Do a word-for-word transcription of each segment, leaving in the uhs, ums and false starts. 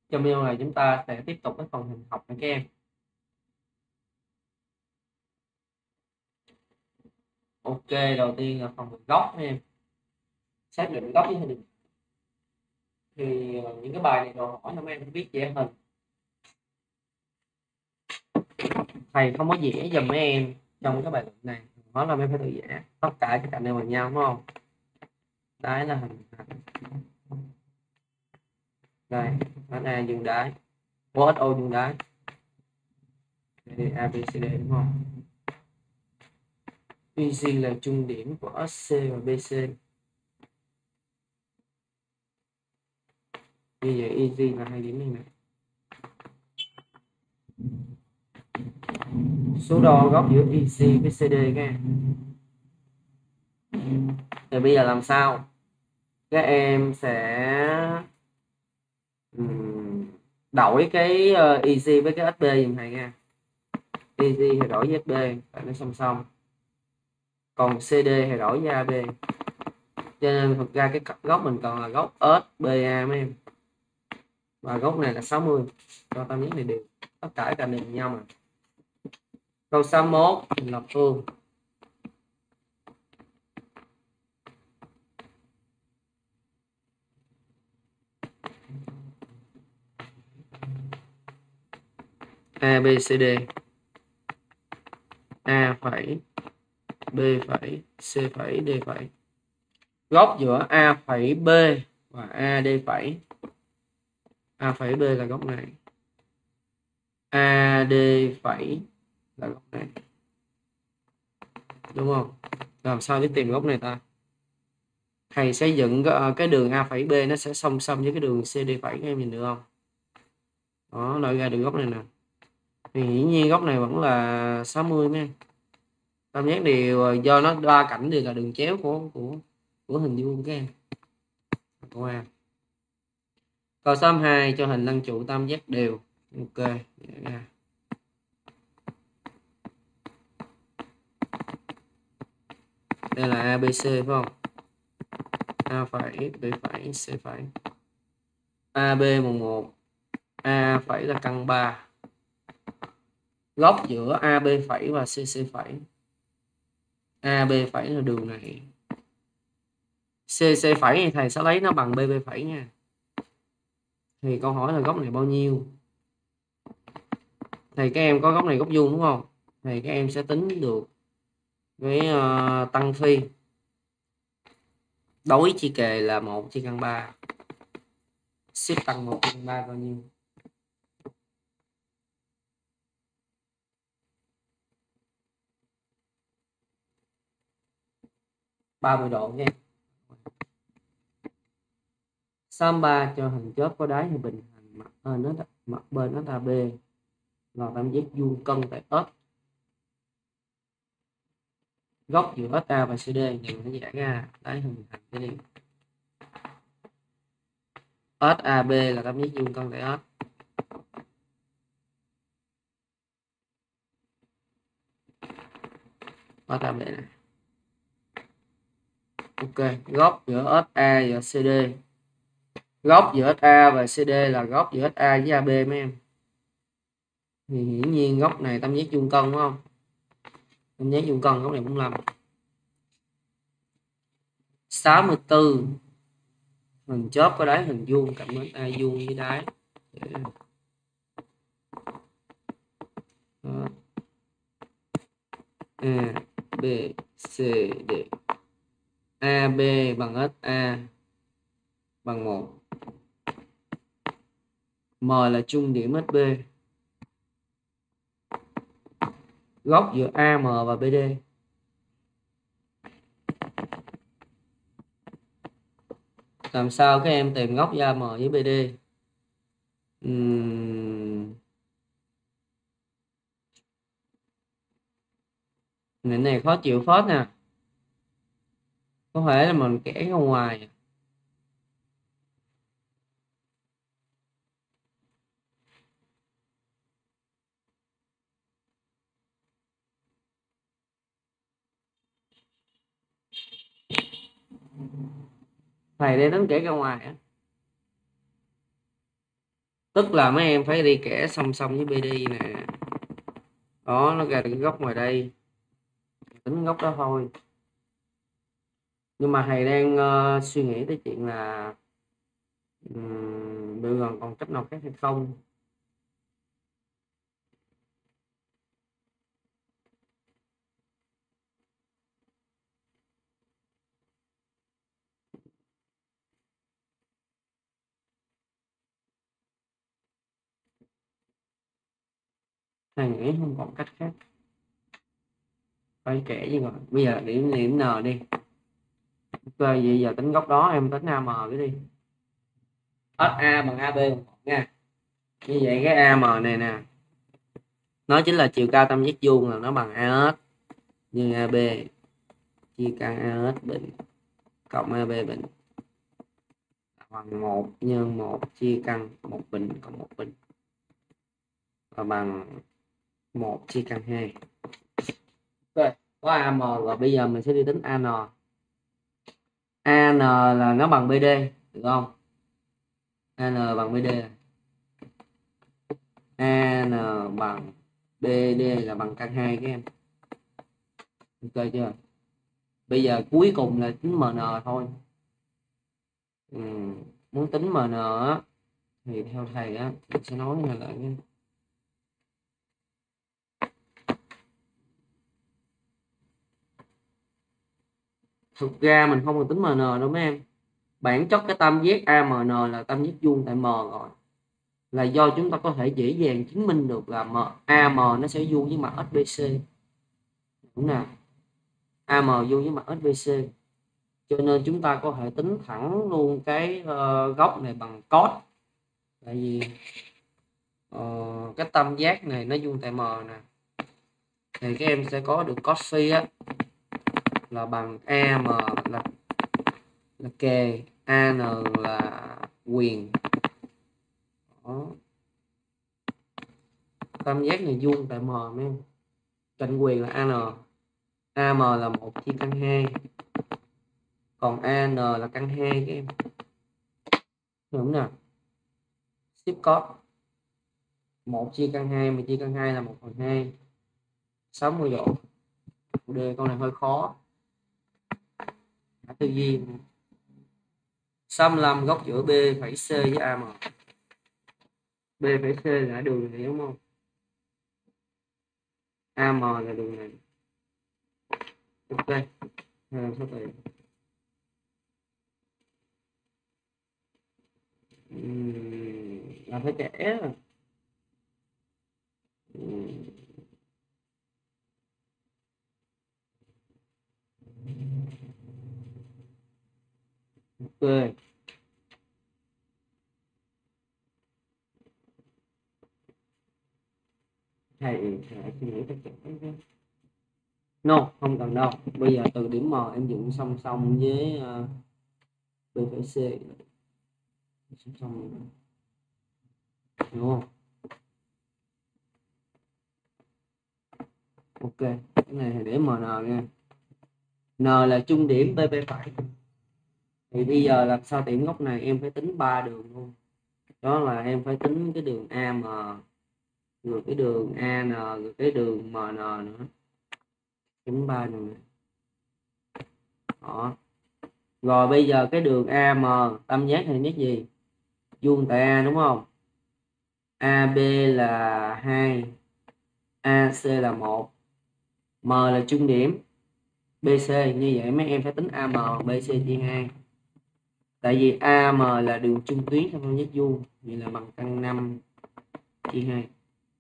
Trong video này chúng ta sẽ tiếp tục cái phần hình học này các em. Ok, đầu tiên là phần góc nha em. Xác định góc với hình. Thì ờ, những cái bài này đòi hỏi là mấy em phải biết vẽ hình. Thầy không có vẽ giùm mấy em trong cái bài luận này. Đó là mấy em phải tự vẽ tất cả các cạnh đều bằng nhau, đúng không? Đáy là hình thành. Đây, bánh A dương đáy, ô ét ô dương đáy. Đây, a bê xê đê đúng không? i giê là trung điểm của ét xê và bê xê. Như vậy i giê là hai điểm này nè. Số đo góc giữa i giê với xê đê các em. Thì bây giờ làm sao? Các em sẽ đổi cái uh, i giê với cái ét bê dùm thầy nha. i giê thì đổi với ét bê tại nó song song, còn xê đê thì đổi với a bê, cho nên thực ra cái góc mình còn là góc ét bê a mấy em, và góc này là sáu mươi, cho tam giác này đều tất cả cạnh đều nhau mà. Câu sáu mươi mốt lập phương. a bê xê đê, a phẩy, b phẩy, c phẩy, d phẩy. Góc giữa a phẩy b và a d phẩy. A phẩy b là góc này, a đê phẩy là góc này, đúng không? Làm sao để tìm góc này ta? Thầy xây dựng cái đường a phẩy b nó sẽ song song với cái đường xê đê phẩy, em nhìn được không? Đó, loại ra được góc này nè. Thì hiển nhiên góc này vẫn là sáu mươi nha. Tam giác đều do nó ba cạnh đều là đường chéo của của của hình vuông các em. Câu A. Câu sáu mươi hai cho hình lăng trụ tam giác đều. Ok. Đây là a bê xê phải không? A phẩy, B phẩy, C phẩy. a bê mùng một, A phẩy là căn ba. Góc giữa a bê phẩy và xê xê phẩy. a bê phẩy là đường này. xê xê phẩy thì thầy sẽ lấy nó bằng bê bê phẩy nha. Thì câu hỏi là góc này bao nhiêu? Thì các em có góc này góc vuông đúng không? Thì các em sẽ tính được với uh, tăng phi. Đối chia kề là một chia căn ba. Xếp tăng một chia căn ba bao nhiêu? ba mươi độ nha. sáu mươi ba cho hình chớp có đáy thì bình hành mặt bên nó mặt bên nó là B và tam giác vuông cân tại S. Góc giữa ét a và xê đê thì mình giải ra đáy hình thành cái đi. ét a bê là tam giác vuông cân tại S. ét a bê này. Ok, góc giữa ét a và xê đê. Góc giữa ét a và xê đê là góc giữa ét a với a bê mấy em. Thì hiển nhiên góc này tam giác vuông cân đúng không? Tam giác vuông cân góc này bốn mươi lăm. sáu mươi tư. Hình chóp có đáy hình vuông cạnh bên A vuông với đáy. A, B, C, D. a bê bằng ét a bằng một. M là trung điểm ét bê. Góc giữa a em và bê đê. Làm sao các em tìm góc giữa a em với bê đê? Uhm... Này, này khó chịu phết nè. Có thể là mình kẻ ra ngoài. Thầy đây tính kẻ ra ngoài á. Tức là mấy em phải đi kẻ song song với bê đê nè. Đó, nó ra được cái góc ngoài đây. Tính góc đó thôi. Nhưng mà thầy đang uh, suy nghĩ tới chuyện là um, bây giờ còn cách nào khác hay không. Thầy nghĩ không còn cách khác. Phải kẻ gì rồi. Bây giờ điểm điểm N đi. Ok, vậy giờ tính góc đó em tính a em cái đi. ét a bằng a bê nha. Như vậy cái a em này nè, nó chính là chiều cao tam giác vuông, là nó bằng a ét nhân a bê chia căn a ét bình cộng a bê bình bằng một nhân một chia căn một bình cộng một bình và bằng một chia căn hai. Ok, có a em rồi, bây giờ mình sẽ đi tính a en. a en là nó bằng bê đê được không? a en bằng bê đê. a en bằng bê đê là bằng căn hai các em. Ok chưa? Bây giờ cuối cùng là tính em en thôi. Ừ. Muốn tính em en á thì theo thầy á, mình sẽ nói như là nha. Thực ra mình không cần tính em en đâu mấy em. Bản chất cái tam giác a em en là tam giác vuông tại M rồi. Là do chúng ta có thể dễ dàng chứng minh được là a em nó sẽ vuông với mặt ét bê xê. Đúng nào? a em vuông với mặt ét bê xê. Cho nên chúng ta có thể tính thẳng luôn cái uh, góc này bằng cos. Tại vì uh, cái tam giác này nó vuông tại M nè. Thì các em sẽ có được cos phi á là bằng a em là là kề, an là quyền. Đó. Tam giác này vuông tại M mấy em. Cạnh quyền là an. a em là một chia căn hai. Còn an là căn hai các em. Đúng nè. Ship cos một chia căn hai mà chia căn hai là một phần hai. sáu mươi độ. D con này hơi khó. Hãy tư duy. sáu mươi lăm góc giữa B phẩy C với a em. B phẩy C là đường này đúng không? a em là đường này. Ok. Làm sao tìm? Uhm, là phải trẻ. Uhm. Ok. Thầy hãy suy nghĩ tất cả. No, không cần đâu. Bây giờ từ điểm M em dựng song song với uh, B phẩy C. Song song. Đúng không? Ok, cái này thì để M N nha. N là trung điểm B B phải. Thì bây giờ làm sao tìm góc này, em phải tính ba đường luôn. Đó là em phải tính cái đường a em, rồi cái đường a en, rồi cái đường M N nữa. Tính ba đường này. Đó. Rồi bây giờ cái đường a em tam giác này nét gì? Vuông tại A đúng không? a bê là hai, a xê là một, M là trung điểm, bê xê. Như vậy mấy em phải tính a em bê xê chia hai. Tại vì a em là đường trung tuyến trong tam giác vuông, vậy là bằng căn năm chia hai.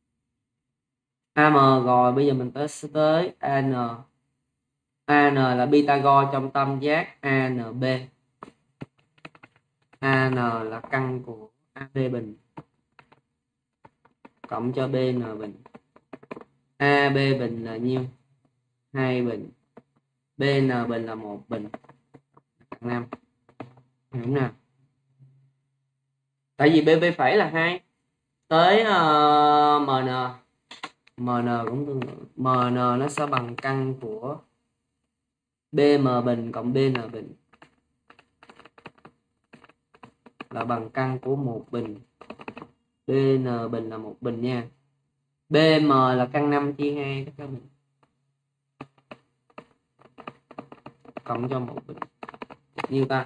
a em rồi bây giờ mình tới tới a en. a en là Pythagore trong tam giác a en bê. a en là căn của a bê bình cộng cho bê en bình. a bê bình là nhiêu? hai bình. bê en bình là một bình. năm. Đúng nè. Tại vì bê bê phẩy là hai. Tới uh, em en. em en cũng tương tự. em en nó sẽ bằng căn của bê em bình cộng bê en bình là bằng căn của một bình bê en bình là một bình nha. bê em là căn năm chia hai tất cả bình cộng cho một bình nhiêu ta?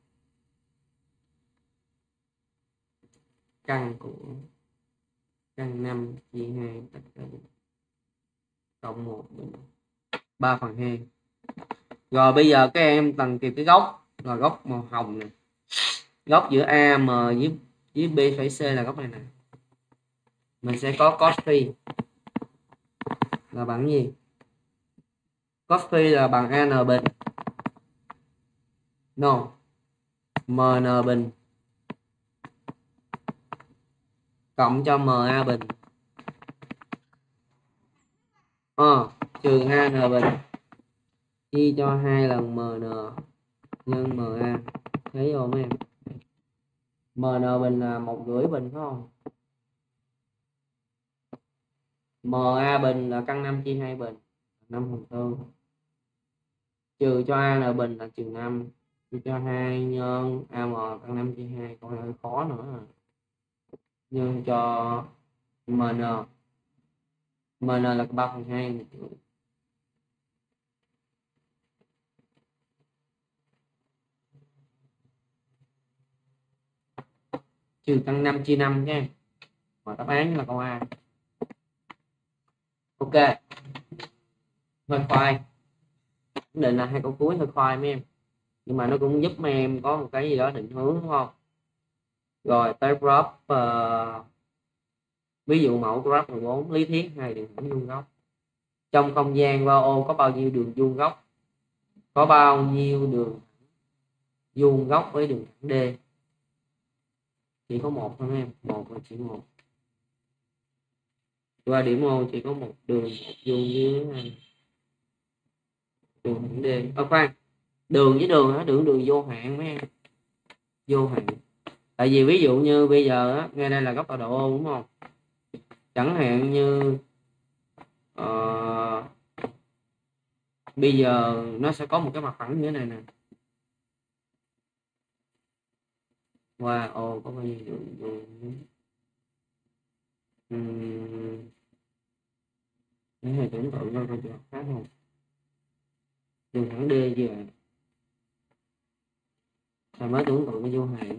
Căn của căn năm chia hai tất cả bình cộng một bình ba phần hai. Rồi bây giờ các em cần tìm cái góc, là góc màu hồng này, góc giữa a em với với B phẩy C là góc này nè. Mình sẽ có cos phi là bằng gì? Cos phi là bằng a en bình no em en bình cộng cho em a bình ờ, trừ a en bình chia cho hai lần em en nhân em a. Thấy không em? em en bình là một rưỡi bình phải không? em a bình là căn năm chia hai bình năm phần tư, trừ cho a en bình là trừ năm, chia cho hai nhân am căn năm chia hai. Câu này hơi khó nữa. Nhân cho mn, mn là ba phần hai, trừ căn năm chia năm nha. Và đáp án là câu A. Ok, hơi khoai, vấn đề là hai câu cuối hơi khoai mấy em, nhưng mà nó cũng giúp mấy em có một cái gì đó định hướng đúng không? Rồi tới graph uh, ví dụ mẫu graph mười bốn lý thuyết hai đường thẳng vuông góc. Trong không gian bao ô có bao nhiêu đường vuông góc? Có bao nhiêu đường vuông góc với đường thẳng D? Chỉ có một thôi em, một là chỉ một. Qua điểm ô chỉ có một đường, một vuông với đường thẳng D. Ờ khoan, đường với đường á, đường đường vô hạn mấy em, vô hạn. Tại vì ví dụ như bây giờ á, ngay đây là góc tọa độ ô đúng không? Chẳng hạn như uh, bây giờ nó sẽ có một cái mặt phẳng như thế này nè, qua ô có bao nhiêu đường vuông? Uhm, để thầy tưởng tượng coi coi khác không? Đường thẳng D gì vậy? Thầy mới tưởng tượng cái vô hạn.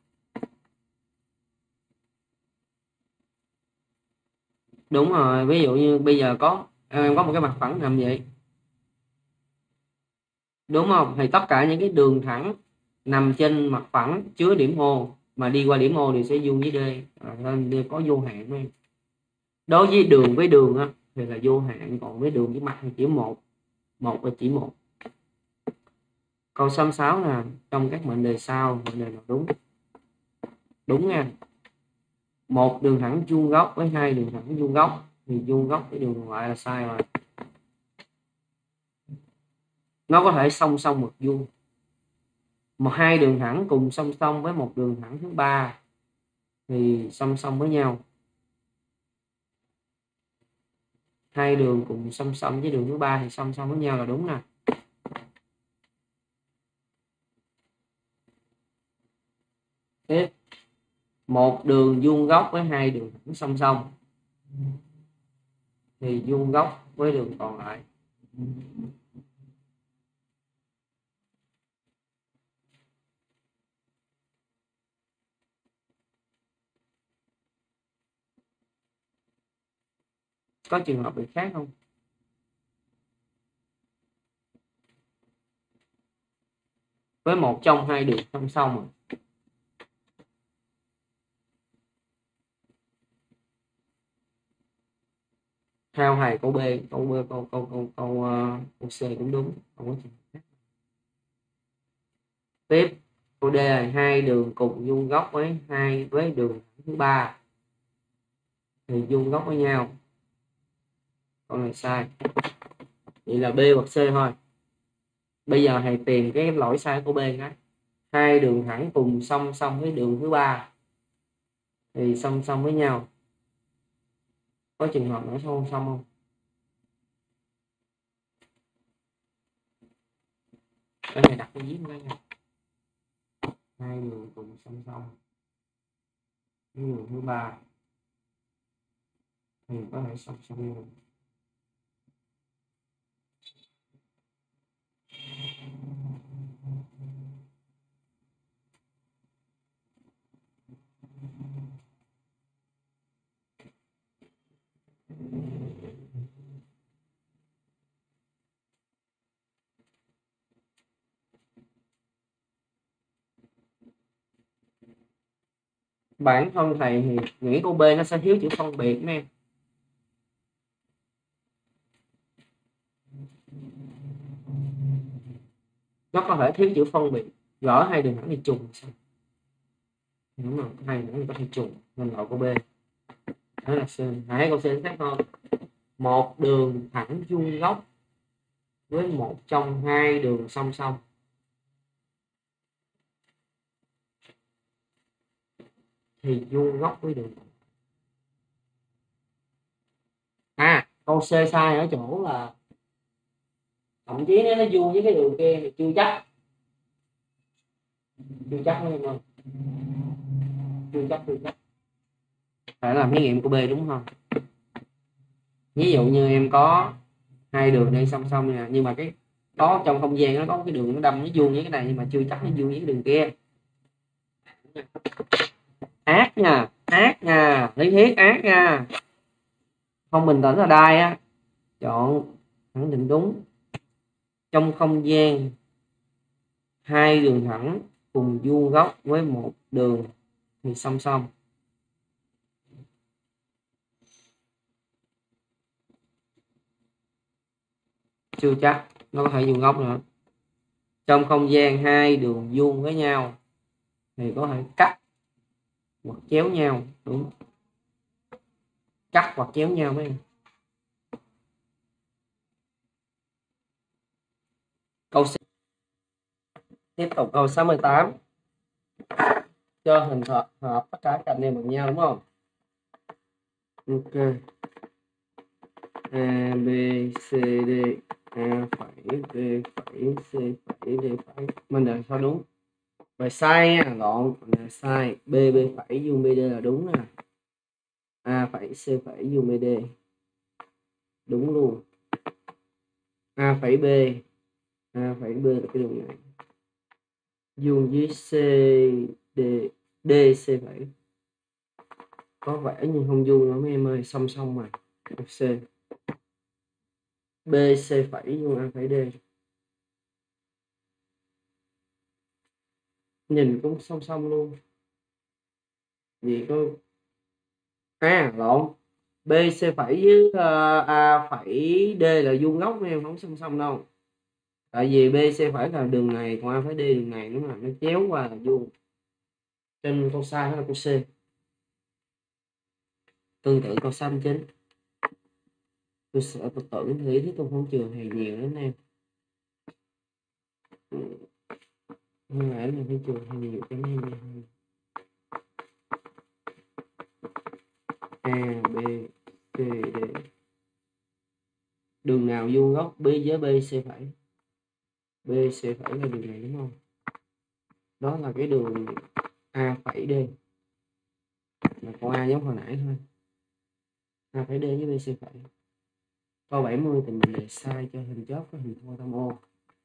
Đúng rồi, ví dụ như bây giờ có em có một cái mặt phẳng nằm vậy, đúng không? Thì tất cả những cái đường thẳng nằm trên mặt phẳng chứa điểm O mà đi qua điểm O thì sẽ vuông với D, nên D có vô hạn em. Đối với đường với đường á, thì là vô hạn, còn với đường với mặt thì chỉ một, một là chỉ một. Câu số sáu là trong các mệnh đề sau mệnh đề nào đúng? Đúng nha. Một đường thẳng vuông góc với hai đường thẳng vuông góc thì vuông góc với đường còn lại là sai rồi. Nó có thể song song một vuông. Một hai đường thẳng cùng song song với một đường thẳng thứ ba thì song song với nhau. Hai đường cùng song song với đường thứ ba thì song song với nhau là đúng nè. Tiếp, một đường vuông góc với hai đường thẳng song song thì vuông góc với đường còn lại. Có trường hợp bị khác không? Với một trong hai đường song song rồi. Theo thầy câu B, câu B, câu câu câu câu, uh, câu C cũng đúng, không có trường hợp khác. Tiếp, câu D là hai đường cùng vuông góc với hai với đường thứ ba thì vuông góc với nhau. Câu này sai. Vậy là B hoặc C thôi. Bây giờ thầy tìm cái lỗi sai của B cái. Hai đường thẳng cùng song song với đường thứ ba thì song song với nhau. Có trường hợp nữa song song không? Cái này đặt cái giếng cái này. Hai đường cùng song song với đường thứ ba thì có thể song song nhau. Bản thân thầy thì nghĩ câu B nó sẽ thiếu chữ phân biệt mấy em. Nó có thể thiếu chữ phân biệt, gỡ hai đường thẳng thì trùng sao? Đúng rồi, hai đường có thể trùng nên loại câu B. Đó là C. Hãy câu C khác hơn. Một đường thẳng vuông góc với một trong hai đường song song thì vuông góc với đường. À, câu C sai ở chỗ là thậm chí nếu nó vuông với cái đường kia thì chưa chắc. Chưa chắc luôn không? Chưa chắc, chưa chắc. Phải làm thí nghiệm của B đúng không? Ví dụ như em có hai đường đây song song nè, nhưng mà cái đó trong không gian nó có cái đường nó đâm nó vuông với cái này, nhưng mà chưa chắc nó vuông với cái đường kia. Ác nha, ác nha, lý thuyết ác nha. Không bình tĩnh là đai á. Chọn khẳng định đúng. Trong không gian hai đường thẳng cùng vuông góc với một đường thì song song. Chưa chắc, nó có thể vuông góc nữa. Trong không gian hai đường vuông với nhau thì có thể cắt hoặc chéo nhau. Đúng, cắt hoặc chéo nhau mấy em. Câu C. Tiếp tục câu sáu mươi tám. Cho hình hợp, hợp tất cả cạnh này bằng nhau đúng không? Ok. A, B, C, D. A phẩy, B phẩy, C phẩy, D phẩy. Mình là sao đúng? Bài sai nha, lộn. Là sai. B, B phẩy vuông B D là đúng nè. A phẩy, C phẩy vuông B D. Đúng luôn. A phẩy B. A phẩy B là cái đường này. Vuông với C, D, D, C phẩy. Có vẻ nhưng không vuông nữa mấy em ơi, song song mà. C. B, C phẩy vuông A phẩy D. Nhìn cũng song song luôn. Gì có à lộn, B C phẩy với uh, A phẩy D là vuông góc em, không song song đâu. Tại vì B C phẩy là đường này, còn A phẩy D đường này, đúng là nó chéo qua là vuông. Trên câu sai đó là câu C. Tương tự câu sáu mươi chín. Tôi sợ tôi tưởng lý thuyết tôi không trường thầy nhiều lắm em. Không phải là phải trường thầy nhiều cái này hơn. A, B, C, D. Đường nào vuông góc B với B C phẩy? B C phẩy là đường này đúng không? Đó là cái đường A phẩy D. Là con A giống hồi nãy thôi. A phẩy D với B C phẩy. Câu bảy mươi thì mình đề sai cho hình chóp có hình thô tam ô.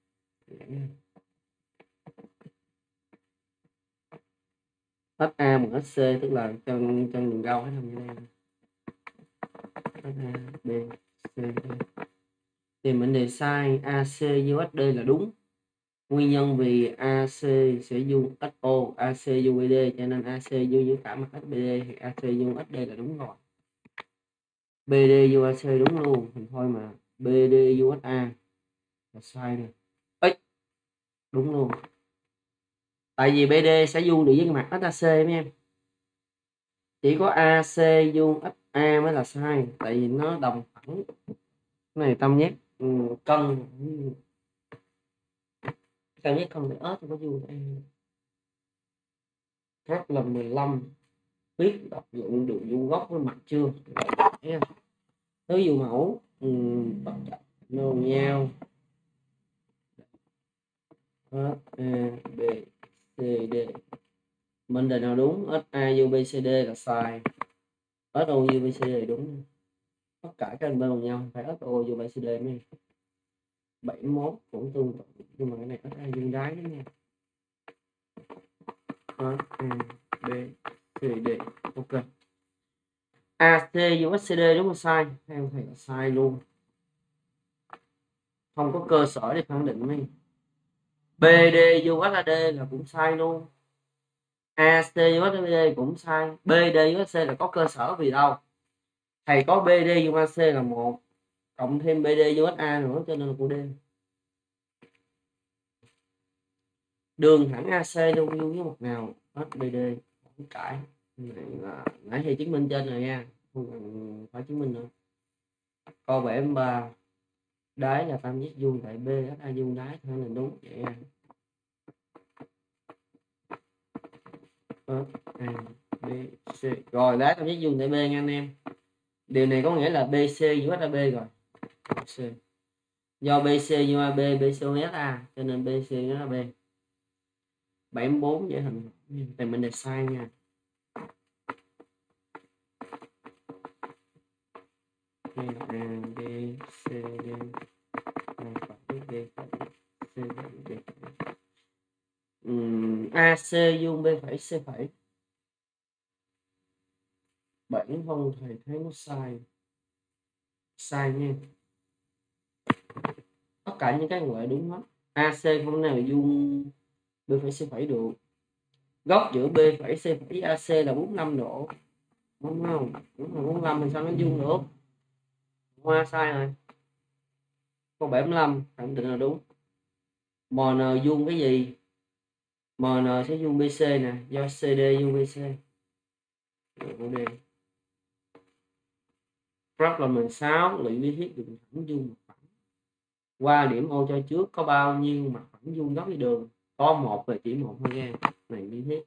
Hết A một hết C tức là chân chân đường gâu hết nằm như đây. Hết A, B, C, D. Thì mình đề sai A C vuông S D là đúng. Nguyên nhân vì A C sẽ vuông ét o, A C vuông B D, cho nên A C vuông với cả mặt ét bê đê thì A C vuông ét đê là đúng rồi. B D vuông A C đúng luôn, mình thôi mà. B D vuông ét A là sai nè. X đúng luôn. Tại vì B D sẽ vuông được với mặt ét A C mấy em. Chỉ có A C vuông ét A mới là sai, tại vì nó đồng phẳng. Cái này tâm nhắc ừ, cân cân nhắc không để ớt có vuông em. Rất là mười lăm. Biết đọc dụng đường vuông góc với mặt chưa? Thứ dụ mẫu ừ, nôn nhau H, A, B, C, D. Mình đề nào đúng? H, A, U, B, C, D là sai. H, O, U, B, C, D là đúng. tất cả các bên bằng nhau phải ét ô vô bảy xê đê mới bảy mươi mốt cũng tương tự, nhưng mà cái này ét a vuông đáy đó nha. A, B, C, D. Ok. a xê vuông ét xê đê đúng không? Sai. Theo thầy là sai luôn. Không có cơ sở để khẳng định mấy. bê đê vuông ét a đê là cũng sai luôn. a xê vuông ét a đê cũng sai. bê đê vuông ét xê là có cơ sở vì đâu? Thầy có bê đê vuông a xê là một, cộng thêm bê đê vuông ét a nữa, cho nên là của D. Đường thẳng a xê luôn vuông với mặt nào? ét bê đê. Không cãi. Này là nãy thầy chứng minh trên rồi nha, không cần phải chứng minh nữa. Câu bảy mươi ba, đáy là tam giác vuông tại B, ét a vuông đáy thôi là đúng vậy nha. A, B, C. Rồi đáy tam giác vuông tại B nha anh em. Điều này có nghĩa là bê xê vuông ét a bê rồi. C. Do bê xê vuông a bê, bê xê vuông ét a cho nên bê xê vuông ét a bê. bảy mươi bốn dễ hình. Tại mình để sai nha. A, B, C, D. B, C, D. Um, a xê vuông B phẩy C phẩy. Bản thân thầy thấy nó sai. Sai nha. Tất cả những cái gọi đúng hết. a xê không nào vuông B phẩy C phẩy được. Góc giữa B phẩy C phẩy a xê là bốn mươi lăm độ. Đúng không? Đúng là bốn mươi lăm thì sao nó vuông được? Hoa sai rồi. Câu bảy mươi lăm khẳng định là đúng. em en vuông cái gì? em en sẽ vuông bê xê nè, do xê đê vuông bê xê. Problem sáu, lũy lý thuyết đường thẳng vuông mặt phẳng. Qua điểm O cho trước có bao nhiêu mặt phẳng vuông góc với đường? Có một và chỉ một thôi nha. Này lý thuyết.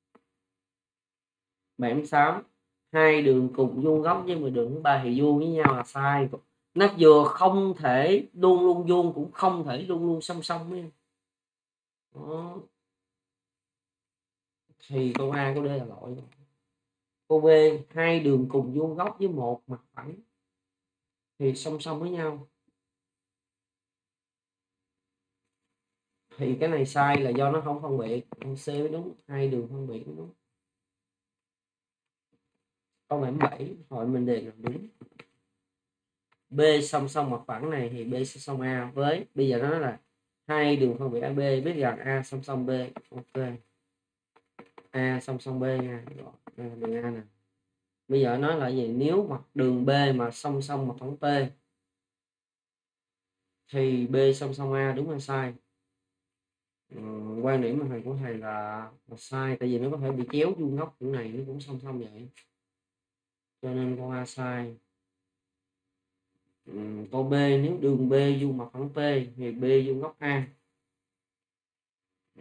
bảy mươi sáu, hai đường cùng vuông góc với một đường thứ ba thì vuông với nhau là sai. Nó vừa không thể luôn luôn vuông cũng không thể luôn luôn song song với. Đó. Thì câu A câu D là lỗi. Câu B, hai đường cùng vuông góc với một mặt phẳng thì song song với nhau. Thì cái này sai là do nó không phân biệt. C mới đúng, hai đường phân biệt đúng. Câu bảy mươi bảy hỏi mình đề là đúng. B song song mặt phẳng này thì B song song A với, bây giờ nó nói là hai đường phân biệt a bê, biết rằng A song song B. Ok. A song song B nha. Rồi, đường A nè. Bây giờ nói là gì? Nếu mặt đường B mà song song mặt phẳng P thì B song song A, đúng hay sai? Ừ, quan điểm mà thầy của thầy là, là sai, tại vì nó có thể bị chéo vuông góc kiểu này, nó cũng song song vậy, cho nên con A sai. Ừ, câu B, nếu đường B vuông mặt phẳng P thì B vuông góc A. Ừ,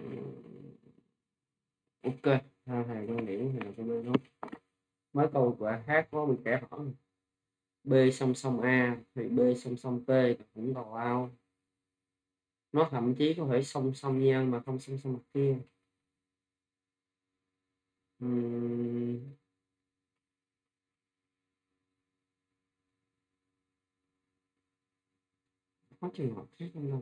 ok, theo thầy quan điểm thì là câu B đúng. Mấy câu quả khác có bị kẻ hỏi. B song song A thì B song song P cũng tào lao. Nó thậm chí có thể song song nhau mà không song song mặt kia. Uhm... có trường hợp khác không đâu.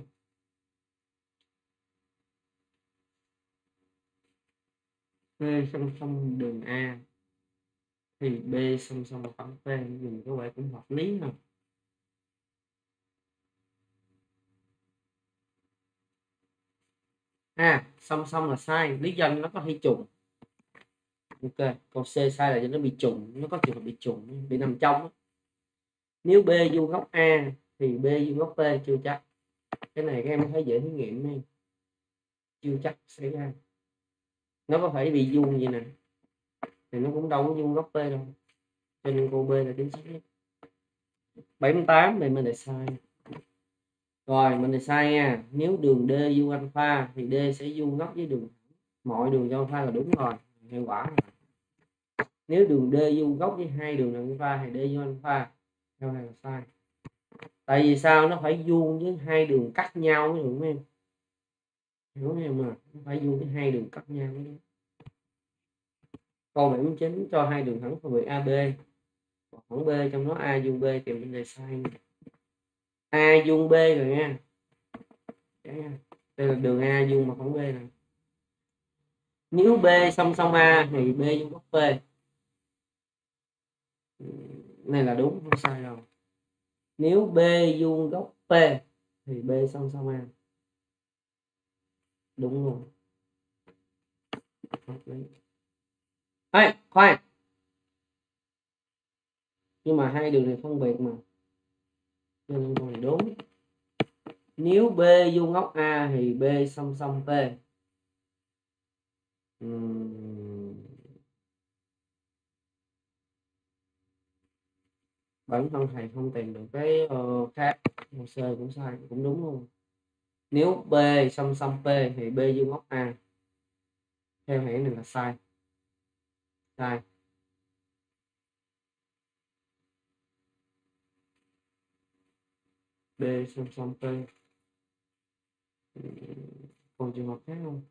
B song song đường A thì B song song mặt phẳng P, mình có vẻ cũng hợp lý nè. À, song song là sai, lý do nó có thể trùng. Ok, câu C sai là do nó bị trùng, nó có trường hợp bị trùng, bị nằm trong. Nếu B vuông góc A thì B vuông góc P chưa chắc. Cái này các em thấy dễ thí nghiệm này. Chưa chắc xảy ra. Nó có thể bị vuông vậy nè, thì nó cũng đâu có vuông góc P đâu, cho nên câu B là chính xác nhất. bảy mươi tám này mình lại sai. Rồi mình lại sai nha. Nếu đường D vuông alpha thì D sẽ vuông góc với đường, mọi đường cho alpha là đúng rồi, hiệu quả rồi. Nếu đường D vuông góc với hai đường alpha thì D vuông alpha, theo này là sai. Tại vì sao? Nó phải vuông với hai đường cắt nhau mới được em. Hiểu em mà, nó phải vuông với hai đường cắt nhau mới đúng. Câu bảy mươi chín cho hai đường thẳng phân biệt a bê khoảng B trong đó A vuông B tìm vấn đề sai. A vuông B rồi nha. Đây là đường A vuông mặt phẳng B này. Nếu B song song A thì B vuông góc B. Này là đúng không sai đâu. Nếu B vuông góc P thì B song song A. Đúng luôn. Ê, khoan. Nhưng mà hai đường này phân biệt mà. Cho nên câu này đúng. Nếu B vuông góc A thì B song song P. Uhm. Bản thân thầy không tìm được cái uh, khác. Hồ sơ cũng sai, cũng đúng luôn. Nếu B song song P thì B vuông góc A. Theo hiểu này là sai. Sai. B song song P. Còn trường hợp khác không?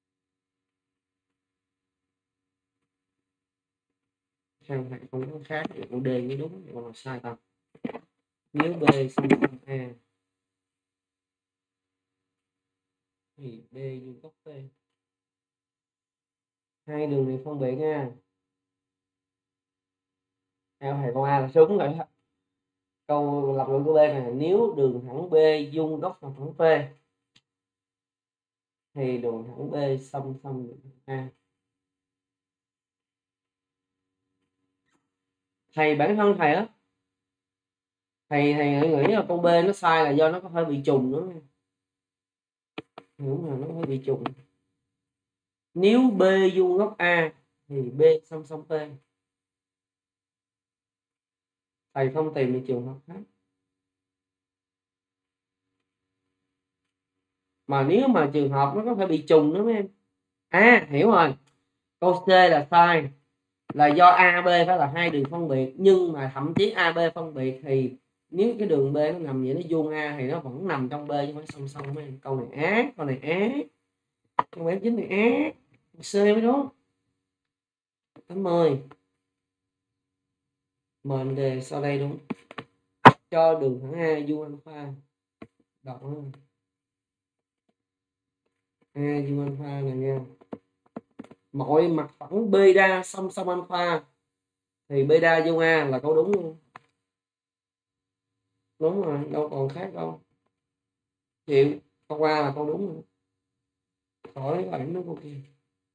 Theo thầy không có khác thì câu D mới đúng, còn là sai tập. Nếu B song song A thì B vuông góc P. Hai đường này phân biệt nha. Theo thầy câu A là đúng rồi đó. Câu lập luận của B này, nếu đường thẳng B vuông góc mặt phẳng P thì đường thẳng B song song đường A. Thầy bản thân thầy á, thầy thầy nghĩ là câu B nó sai là do nó có hơi bị trùng nữa. Đúng là nó hơi bị trùng. Nếu B vuông góc A thì B song song P. Thầy không tìm được trường hợp khác. Mà nếu mà trường hợp nó có thể bị trùng nữa mấy em. À hiểu rồi. Câu C là sai. Là do A B phải là hai đường phân biệt, nhưng mà thậm chí A B phân biệt thì nếu cái đường B nó nằm vậy, nó vuông A thì nó vẫn nằm trong B chứ không phải song song mấy em. Câu này ác, câu này ác. Câu bé chín này ác. C mới đúng. tám mươi. Mệnh đề sau đây đúng. Cho đường thẳng A vuông alpha. Đọc đó. A vuông alpha này nha. Mọi mặt phẳng beta song song alpha thì beta vuông A là câu đúng luôn. Đúng rồi, đâu còn khác đâu. Chịu, câu A là câu đúng rồi. Khỏi bản nó cô kia.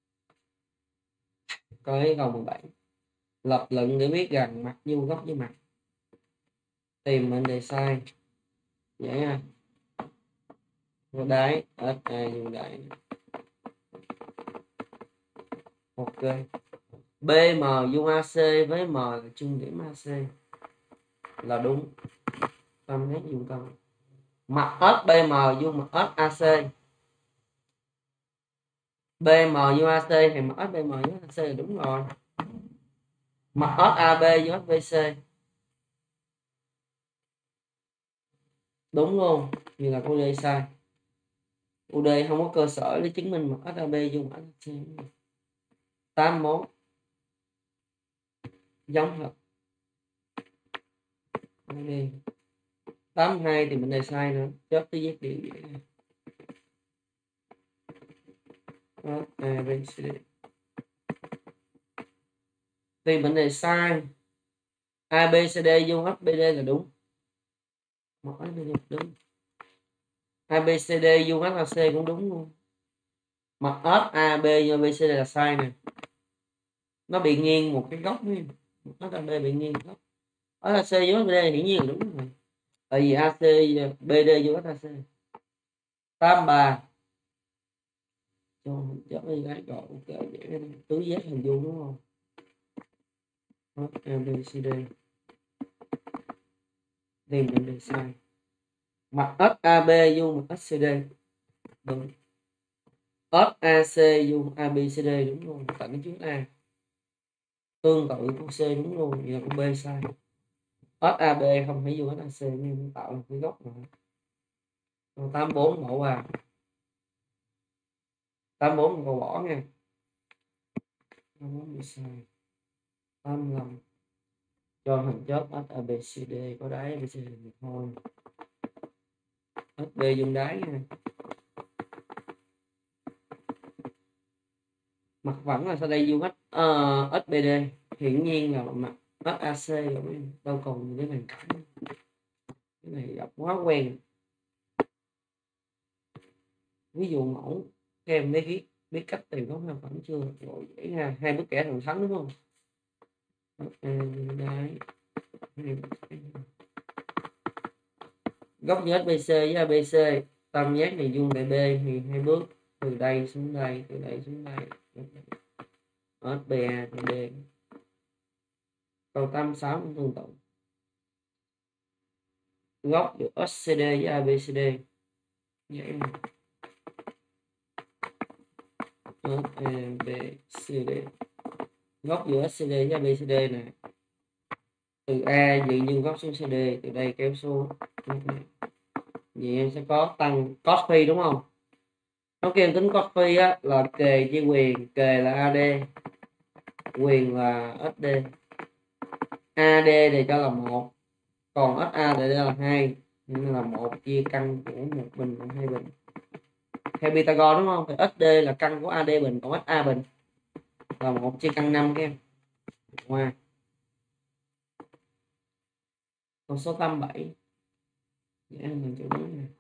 Câu ấy câu mười bảy. Lập luận để biết rằng mặt vuông góc với mặt. Tìm mệnh đề sai. Vậy ha. Có đáy, ít A vuông đáy. Ok. B M vuông A C với M là chung điểm A C. Là đúng. Tâm hết vuông tâm. Mặt ếch B M vuông mặt ếch A C. B M vuông A C thì mặt ếch B M vuông A C là đúng rồi. Mặt ếch A B vuông ếch B C. Đúng luôn. Như là câu D sai. U D không có cơ sở để chứng minh mặt ếch A B vuông mặt ếch A C. tám mươi mốt. Giống thật. Đi. tám mươi hai thì mình đề sai nữa. Chớp tới giác điểm vậy. Đó, A, B, C, D. Thì mình đề sai. A, B, C, D vuông ếch B D là đúng. Một ếch B D đúng. A, B, C, D vuông ếch A C cũng đúng luôn. Mặt ếch A, B vuông B, C, D là sai nè. Nó bị nghiêng một cái góc nữa. Mặt ếch A, B bị nghiêng góc. Ếch A C vuông ếch B D hiển nhiên là đúng rồi. Tại vì A C, B D vuông ếch A C. tám mươi ba. Cho chớp đi cái gọi ok tứ giác hình vuông đúng không? A B C D. Tìm định đề sai. Mặt ếch A B vuông mặt ếch C D. Đúng. Ếch A C vuông A B C D đúng luôn, tại nó trước A. Tương tự câu C đúng luôn, vậy là câu B sai. Ếch A B không phải vuông ếch A C nên tạo một cái góc nữa. tám mươi bốn bỏ qua. tám mươi bốn câu bỏ nha. tám mươi bốn bị sai. tám mươi lăm. cho thằng chớp ét a bê xê đê có đáy a bê xê đê thôi. ét bê dung đáy nha. Mặt phẳng là sau đây dung ích uh, ét bê đê hiển nhiên là mặt ét a xê rồi, đâu còn cái này cả. Cái này gặp quá quen. Ví dụ mẫu các em biết biết cách tìm góc mặt phẳng chưa? Rồi dễ nha, hai bức kẻ thẳng thắn đúng không? Đấy. Góc giữa ét bê xê với a bê xê, tam giác này vuông tại B thì hai bước từ đây xuống đây, từ đây xuống đây, ét bê a tại B. Câu tám sáu cũng tương tự. Góc giữa ét xê đê với a bê xê đê, vậy mà ét a bê xê đê, góc giữa ét xê đê với a bê xê đê này, từ A dự như góc xuống xê đê, từ đây kéo xuống. Vậy em sẽ có tăng cos phi đúng không? Nó kêu tính cos phi á, là kề chia quyền, kề là a đê, quyền là ét đê. a đê thì cho là một, còn ét a thì là hai, nên là một chia căn của một bình và hai bình. Theo Pythagore đúng không? Thì ét đê là căn của a đê bình, còn ét a bình là một chia căn năm các em. Wow. Câu số tám mươi bảy. Dạ, mình chịu đúng này.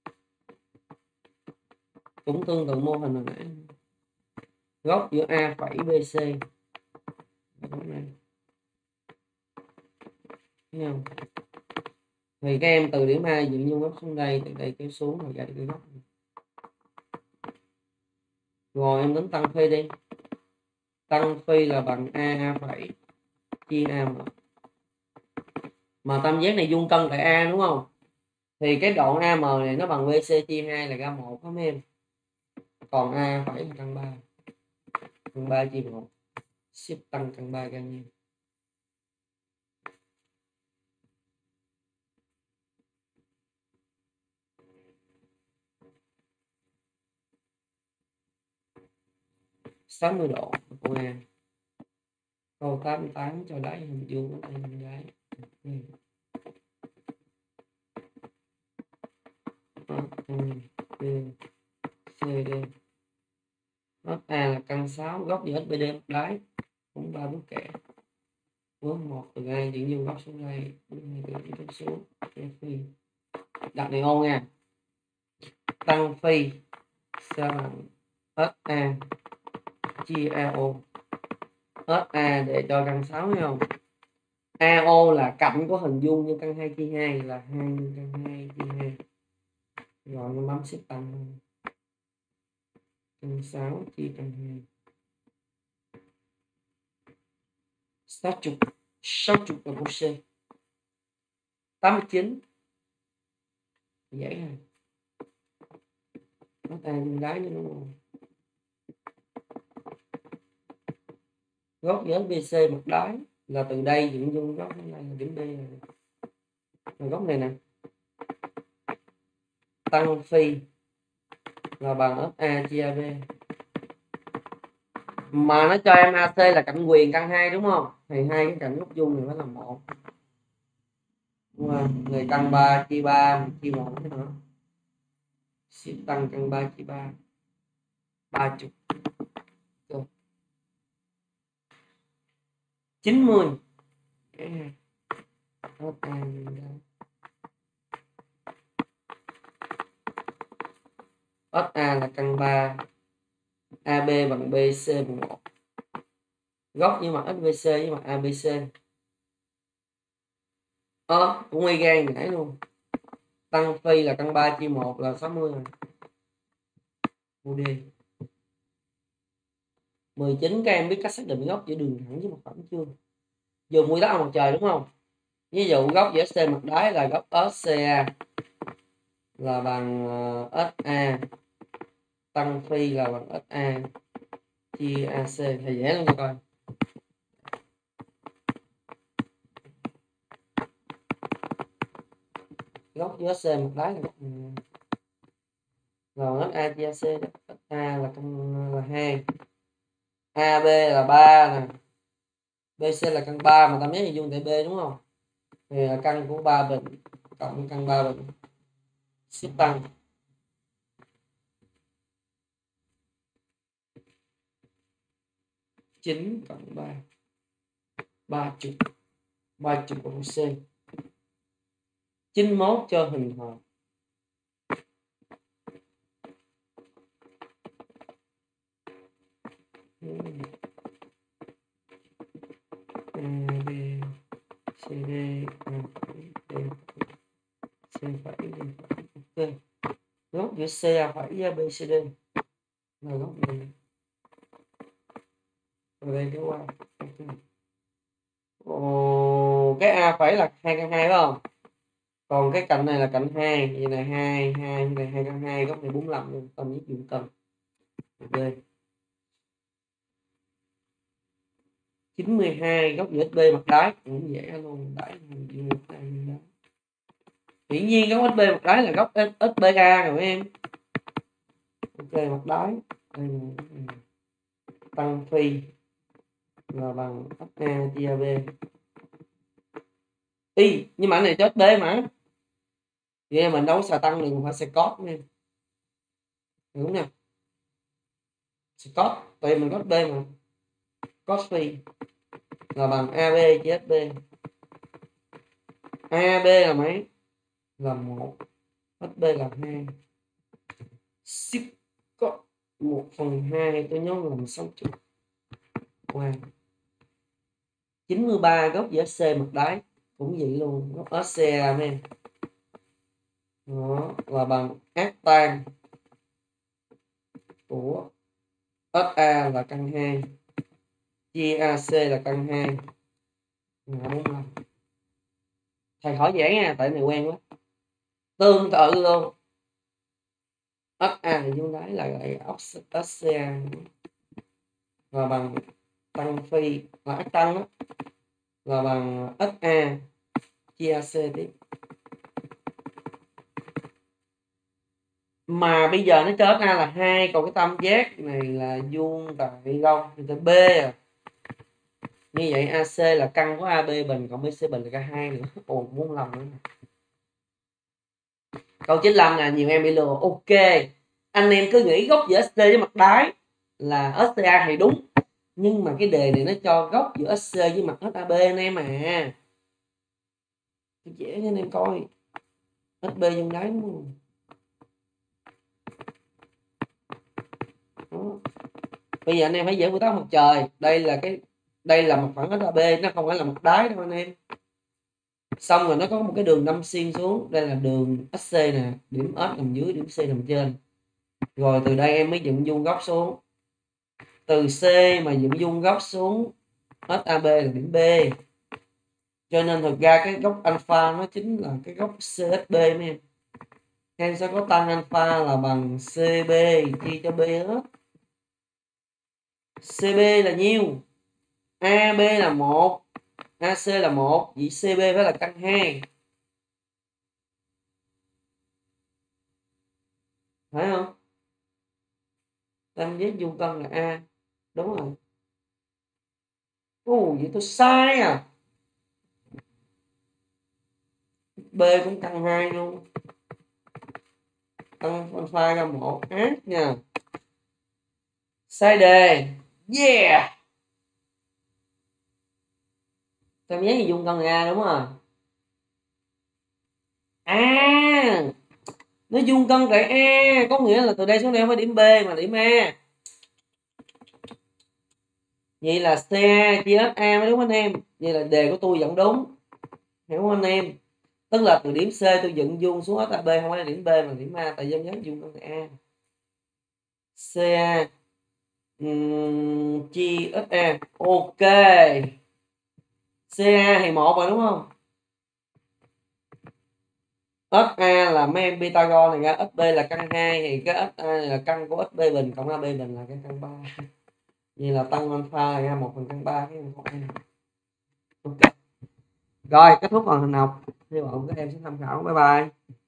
Cũng tương tự mô hình hồi nãy. Góc giữa A phẩy bê xê. Thấy không? Thì các em từ điểm A dựng dung góc xuống đây, từ đây kéo xuống rồi ra được cái góc. Rồi em tính tăng phi đi. Tăng phi là bằng A, A phẩy chia A mà. Mà tam giác này vuông cân tại A đúng không? Thì cái đoạn a em này nó bằng vê xê chia hai là ra một không em? Còn A phải là căn ba. Căn ba chia một. Ship tăng căn ba ra nhiêu? sáu mươi độ của A. Câu tám mươi tám cho đáy hình vuông của hình đáy. xê đê. ét a là căn sáu, góc giữa ét bê đê đáy cũng ba bước kẻ. Bước một từ A chuyển vuông góc xuống đây, bước hai từ đây xuống. Phi. Đặt này ô nha. Tăng phi sẽ bằng ét a chia a o. ét a để cho căn sáu thấy không? a o là cạnh của hình vuông nhân căn hai chia hai là hai nhân căn hai chia hai. Rồi nó bấm xếp tăng căn sáu chia căn hai. sáu mươi sáu mươi là một C. tám mươi chín. Dễ ha. Nó tan đáy nữa đúng không? Góc giữa bê xê mặt đáy là từ đây dựng vuông góc đến đây là điểm B này. Rồi góc này nè. Tăng phi là bằng ét a chia a bê. Mà nó cho em a xê là cạnh quyền căn hai đúng không? Thì hai cái cạnh góc vuông này phải là một. Đúng không? Người căn ba chia ba chia một cái nữa. Ship tăng căn ba chia ba. ba mươi. Rồi. chín mươi. ét a là căn ba, a bê bằng bê xê bằng một. Góc với mặt ét bê xê với mặt a bê xê. Ờ, cũng y gan nãy luôn. Tăng phi là căn ba chia một là sáu mươi rồi. u đê. mười chín các em biết cách xác định góc giữa đường thẳng với mặt phẳng chưa? Dùng quy tắc âm mặt trời đúng không? Ví dụ góc giữa C mặt đáy là góc ét xê a là bằng ét a, tăng phi là bằng ét a chia a xê, thì dễ lắm cho coi. Góc giữa C mặt đáy là góc rồi ét a chia a xê, ét a là căn là hai, a bê là ba nè, bê xê là căn ba mà ta nhớ hình dung tại B đúng không? Thì là căn của ba bình cộng căn ba bình xếp tăng chín cộng ba ba chục ba chục cộng C chín mươi mốt cho hình hợp A, B, C, D, A, D, C phẩy, D phẩy, ok. Góc giữa C, A phẩy với B, C, D là góc này. Rồi đây cái Y. Okay. Ồ, cái A phẩy là hai căn hai phải không? Còn cái cạnh này là cạnh hai, vậy này hai, hai, này hai căn hai, góc này bốn mươi lăm luôn, tâm nhất dụng tâm. Ok. chín mươi hai góc giữa ét bê mặt đáy cũng dễ luôn, đáy hiển nhiên góc ét bê mặt đáy là góc ét bê a rồi em. Ok, mặt đáy đây là tăng phi là bằng ét a chia B y, nhưng mà này cho ét bê mà vậy mình đâu có xài tăng được, phải xài cos nha, đúng nha, xài cos tại mình có ét bê mà, cos phi là bằng a bê chia ét bê. a bê là mấy? Là một, ét bê là hai, ship có một phần hai, tôi nhớ là sáu mươi. Wow. chín mươi ba góc giữa C mặt đáy cũng vậy luôn, góc ét xê a em. Đó là bằng ác tan của ét a là căn hai chia a xê là căn hai. Thầy hỏi dễ nha, tại này quen quá. Tương tự luôn, ét a thì vuông đáy là ét xê a và bằng tăng phi là ác tăng đó, là bằng ét a chia a xê tiếp. Mà bây giờ nó cho ét a là hai, còn cái tam giác này là vuông tại góc thì B à. Như vậy a xê là căn của a bê bình cộng bê xê bình là căn hai nữa. Ồ, muốn lòng nữa. Câu chín mươi lăm nè, nhiều em bị lừa. Ok, anh em cứ nghĩ góc giữa ét tê với mặt đáy là ét tê a thì đúng, nhưng mà cái đề này nó cho góc giữa ét xê với mặt ét a bê anh em à. Dễ cho anh em coi. ét bê vuông đáy đúng không? Đó. Bây giờ anh em phải vẽ bữa tóc mặt trời. Đây là cái đây là mặt phẳng ét a bê, nó không phải là mặt đáy đâu anh em. Xong rồi nó có một cái đường đâm xuyên xuống, đây là đường ét xê nè, điểm S nằm dưới, điểm C nằm trên. Rồi từ đây em mới dựng vuông góc xuống. Từ C mà dựng vuông góc xuống ét a bê là điểm B. Cho nên thực ra cái góc alpha nó chính là cái góc xê ét bê mấy em. Em sẽ có tan alpha là bằng xê bê chia cho B hết. xê bê là nhiêu? a bê là một, a xê là một, vậy xê bê phải là căn hai. Phải không? Tam giác vuông cân là A. Đúng rồi. Ồ, vậy tôi sai à. B cũng căn hai luôn. Tăng alpha ra một ác nha. Sai đề. Yeah. Tam giác vuông cân là A đúng rồi. À, nó vuông cân tại A, có nghĩa là từ đây xuống đây không phải điểm B mà điểm A. Vậy là xê a chia ét a mới đúng anh em. Vậy là đề của tôi vẫn đúng. Hiểu không anh em? Tức là từ điểm C tôi dựng vuông xuống ét a bê, không phải là điểm B mà điểm A, tại do nhớ vuông cân A. xê a um, chia ét a. Ok. xê a thì một rồi đúng không? ét a là mấy em Pythagore này ra, ét bê là căn hai thì cái ét a này là căn của ét bê bình cộng a bê bình là cái căn ba. Vậy là tăng alpha ra một phần căn ba cái này. Ok. Rồi, kết thúc phần hình học. Hy vọng các em sẽ tham khảo. Bye bye.